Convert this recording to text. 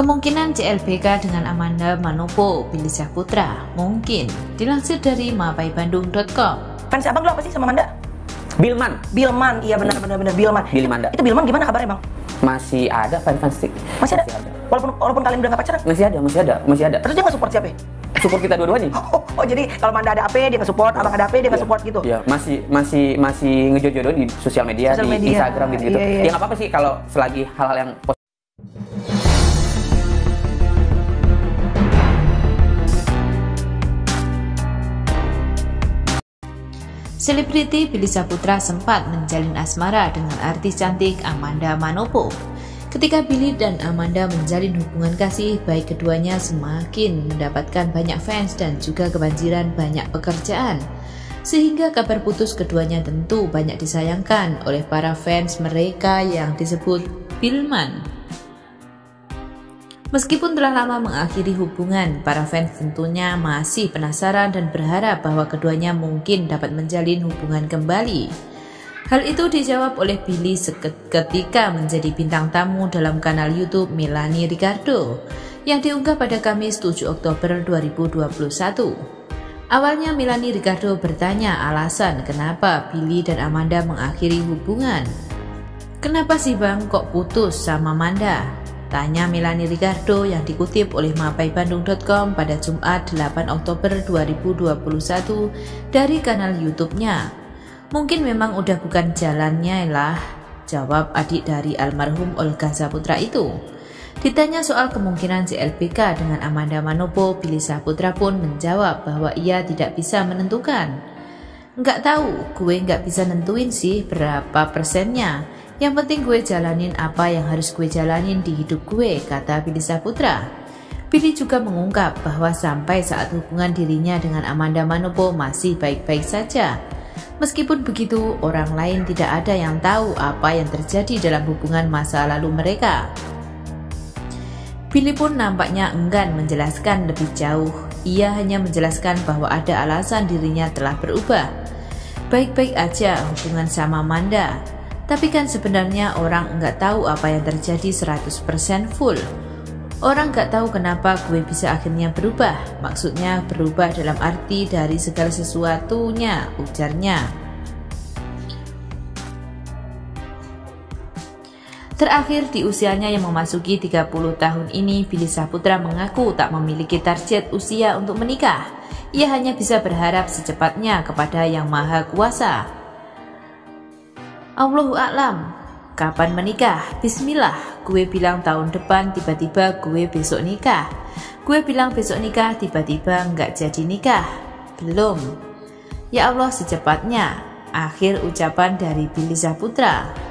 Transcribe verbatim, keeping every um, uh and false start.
Kemungkinan C L B K dengan Amanda Manopo, Billy Syahputra, mungkin. Dilansir dari mapaibandung titik com. Fans abang dulu apa sih sama Amanda? Bilman. Bilman, iya benar benar benar Bilman. Bilman. Itu, itu Bilman gimana kabarnya, Bang? Masih ada fans-fans sih. Masih ada? Masih ada. Walaupun walaupun kalian udah gak pacaran? Masih ada, masih ada, masih ada. Terus dia nggak support siapa? Support kita dua-duanya. Oh, oh, jadi kalau Amanda ada A P dia nggak support, abang ada A P dia nggak support gitu? Iya, masih masih masih ngejodoh di sosial media, Sosial di media. Instagram gitu. -gitu. Iya, iya. Ya nggak apa-apa sih kalau selagi hal-hal yang positif. Selebriti Billy Syahputra sempat menjalin asmara dengan artis cantik Amanda Manopo. Ketika Billy dan Amanda menjalin hubungan kasih, baik keduanya semakin mendapatkan banyak fans dan juga kebanjiran banyak pekerjaan. Sehingga kabar putus keduanya tentu banyak disayangkan oleh para fans mereka yang disebut Bilman. Meskipun telah lama mengakhiri hubungan, para fans tentunya masih penasaran dan berharap bahwa keduanya mungkin dapat menjalin hubungan kembali. Hal itu dijawab oleh Billy ketika menjadi bintang tamu dalam kanal YouTube Melanie Ricardo yang diunggah pada Kamis tujuh Oktober dua ribu dua puluh satu. Awalnya Melanie Ricardo bertanya alasan kenapa Billy dan Amanda mengakhiri hubungan. "Kenapa sih bang kok putus sama Amanda?" tanya Melanie Ricardo yang dikutip oleh mapaibandung titik com pada Jumat delapan Oktober dua ribu dua puluh satu dari kanal YouTube-nya. "Mungkin memang udah bukan jalannya lah," jawab adik dari almarhum Olga Syahputra itu. Ditanya soal kemungkinan C L B K dengan Amanda Manopo, Billy Syahputra pun menjawab bahwa ia tidak bisa menentukan. "Nggak tahu, gue nggak bisa nentuin sih berapa persennya. Yang penting gue jalanin apa yang harus gue jalanin di hidup gue," kata Billy Syahputra. Billy juga mengungkap bahwa sampai saat hubungan dirinya dengan Amanda Manopo masih baik-baik saja. Meskipun begitu, orang lain tidak ada yang tahu apa yang terjadi dalam hubungan masa lalu mereka. Billy pun nampaknya enggan menjelaskan lebih jauh. Ia hanya menjelaskan bahwa ada alasan dirinya telah berubah. Baik-baik aja hubungan sama Amanda. Tapi kan sebenarnya orang nggak tahu apa yang terjadi seratus persen full. Orang nggak tahu kenapa gue bisa akhirnya berubah. Maksudnya berubah dalam arti dari segala sesuatunya, ujarnya. Terakhir di usianya yang memasuki tiga puluh tahun ini, Billy Syahputra mengaku tak memiliki target usia untuk menikah. Ia hanya bisa berharap secepatnya kepada Yang Maha Kuasa. "Allahu a'lam, kapan menikah? Bismillah, gue bilang tahun depan, tiba-tiba gue besok nikah. Gue bilang besok nikah, tiba-tiba nggak jadi nikah. Belum. Ya Allah secepatnya," akhir ucapan dari Billy Syahputra.